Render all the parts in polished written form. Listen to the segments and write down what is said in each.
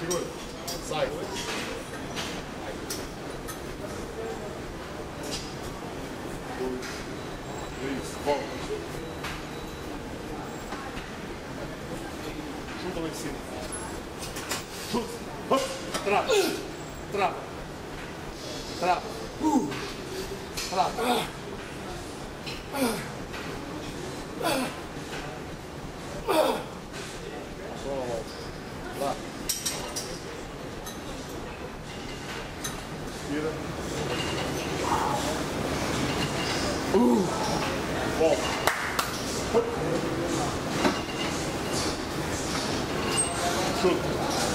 Segura. Sai. Isso, volta. Chuta lá em cima. Chuta. Trava. Trava. Trava. Trava. Lá. Tira. Volta. Chuta.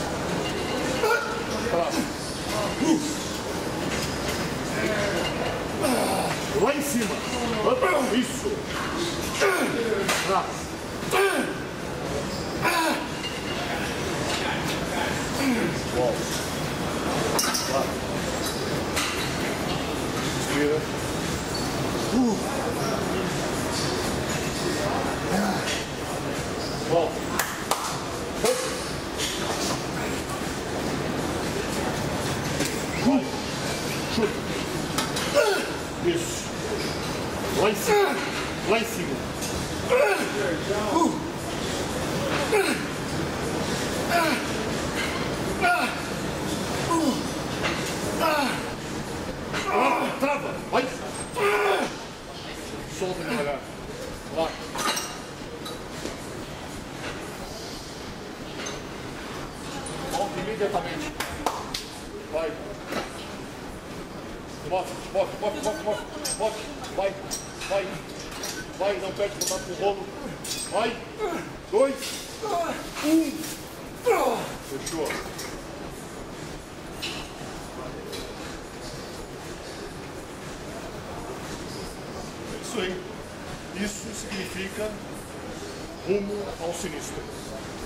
Trava. Lá em cima. Isso. Trava. Volta. Lá. Tira. Volta. Vai. Chuta. Isso. Lá em cima. Lá em cima. Trava. Vai. Solta devagar. Lá. Volta imediatamente. Vai. Move. Vai. Vai. Vai, não perde contato com o rolo. Vai. 2, 1. Fechou. É isso aí. Isso significa rumo ao sinistro.